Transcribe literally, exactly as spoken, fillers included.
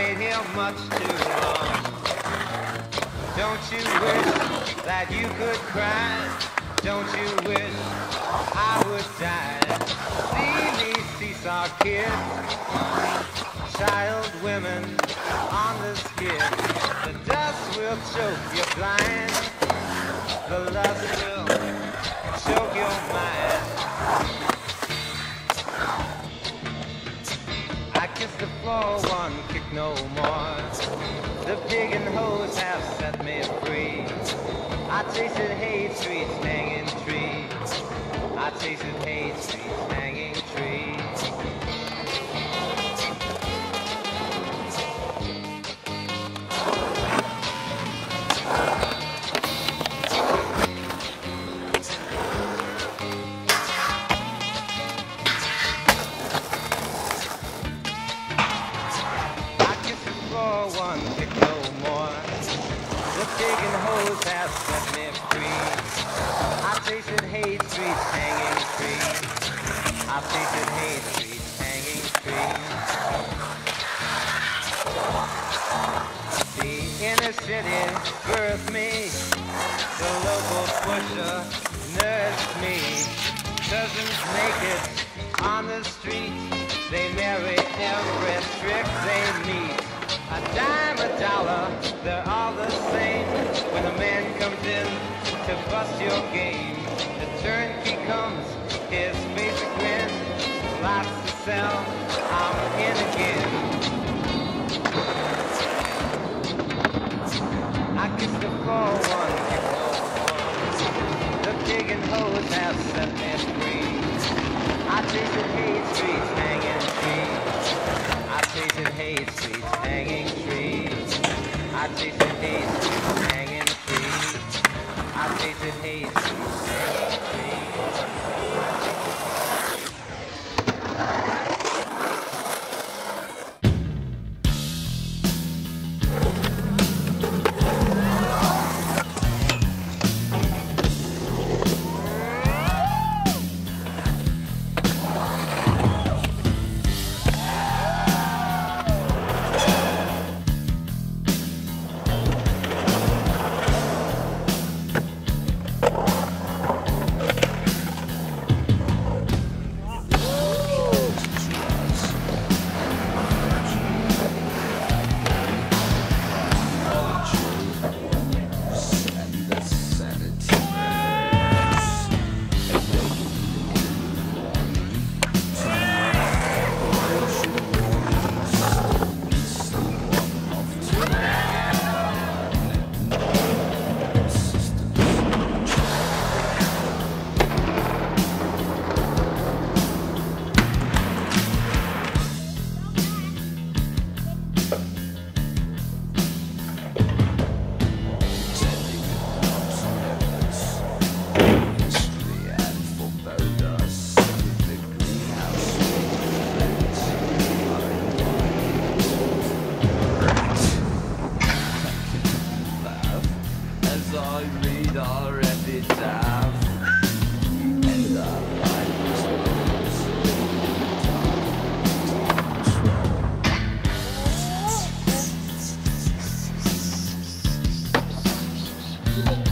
stayed here much too long. Don't you wish that you could cry? Don't you wish I would die? See me seesaw kids, child women on the skid. The dust will choke you blind, the lust will choke your mind. I kiss the floor, one kick no more. The pig and hose have set me free. I tasted hate streets, hanging trees. I tasted hate streets, hanging trees. One kick no more. The pig and hose have set me free. I tasted hate streets, hanging trees. I tasted hate streets, hanging trees. The inner city birthed me. The local pusher nursed me. Cousins naked on the street. They marry every trick they meet. A dime, a dollar, they're all the same. When a man comes in to bust your game, the turnkey comes, his face a grin. Lots to sell, I'm in again. I kiss the floor, one kick no more. The pig and hose have set me free. I tasted hate streets, hanging trees. I tasted hate streets, hanging trees. I tasted hate streets, hanging trees. I tasted hate streets, hanging trees. Thank you.